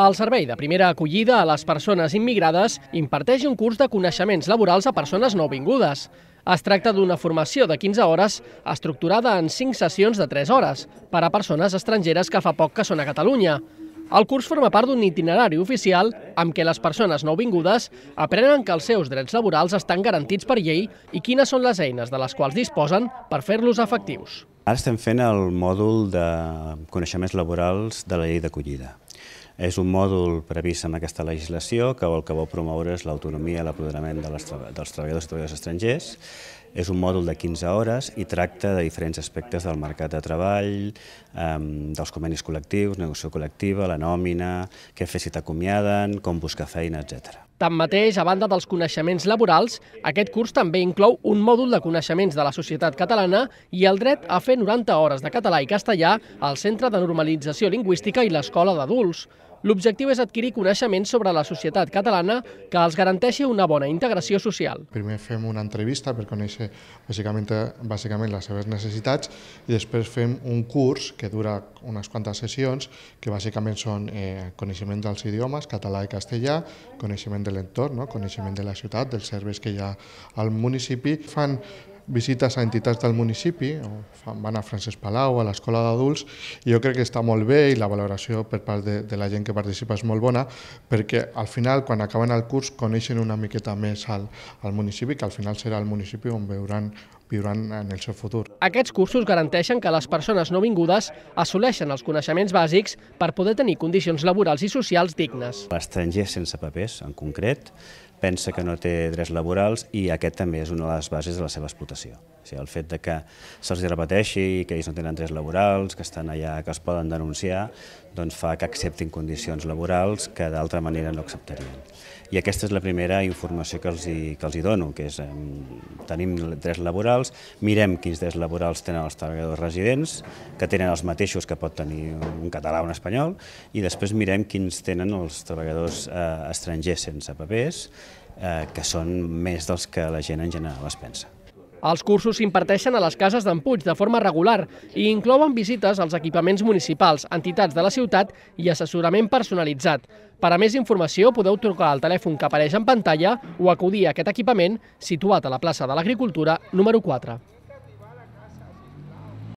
El Servei de Primera Acollida a les Persones Immigrades imparteix un curs de coneixements laborals a persones nouvingudes. Es tracta d'una formació de 15 hores estructurada en 5 sessions de 3 hores per a persones estrangeres que fa poc que són a Catalunya. El curs forma part d'un itinerari oficial amb què les persones nouvingudes aprenen que els seus drets laborals estan garantits per llei i quines són les eines de les quals disposen per fer-los efectius. Ara estem fent el mòdul de coneixements laborals de la llei d'acollida. És un mòdul previst en aquesta legislació que el que vol promoure és l'autonomia i l'apoderament dels treballadors i treballadores estrangers. És un mòdul de 15 hores i tracta de diferents aspectes del mercat de treball, dels convenis col·lectius, negociació col·lectiva, la nòmina, què fer si t'acomiaden, com buscar feina, etc. Tanmateix, a banda dels coneixements laborals, aquest curs també inclou un mòdul de coneixements de la societat catalana i el dret a fer 90 hores de català i castellà al Centre de Normalització Lingüística i l'Escola d'Adults. L'objectiu és adquirir coneixements sobre la societat catalana que els garanteixi una bona integració social. Primer fem una entrevista per conèixer bàsicament les seves necessitats i després fem un curs que dura unes quantes sessions que bàsicament són coneixement dels idiomes, català i castellà, coneixement de l'entorn, coneixement de la ciutat, dels serveis que hi ha al municipi. Fan visites a entitats del municipi, van a Francesc Palau, a l'Escola d'Adults, i jo crec que està molt bé i la valoració per part de la gent que participa és molt bona, perquè al final, quan acaben el curs, coneixen una miqueta més al municipi, que al final serà el municipi on viuran en el seu futur. Aquests cursos garanteixen que les persones nouvingudes assoleixen els coneixements bàsics per poder tenir condicions laborals i socials dignes. L'estranger sense papers, en concret, pensa que no té drets laborals i aquest també és una de les bases de la seva explotació. O sigui, el fet de que se'ls repeteixi que ells no tenen drets laborals, que estan allà, que es poden denunciar, doncs fa que acceptin condicions laborals que d'altra manera no acceptarien. I aquesta és la primera informació que els hi dono, que és tenim drets laborals, mirem quins drets laborals tenen els treballadors residents, que tenen els mateixos que pot tenir un català o un espanyol, i després mirem quins tenen els treballadors estrangers sense papers, que són més dels que la gent en general es pensa. Els cursos s'imparteixen a les cases d'en Puig de forma regular i inclouen visites als equipaments municipals, entitats de la ciutat i assessorament personalitzat. Per a més informació podeu trucar al telèfon que apareix en pantalla o acudir a aquest equipament situat a la plaça de l'Agricultura número 4.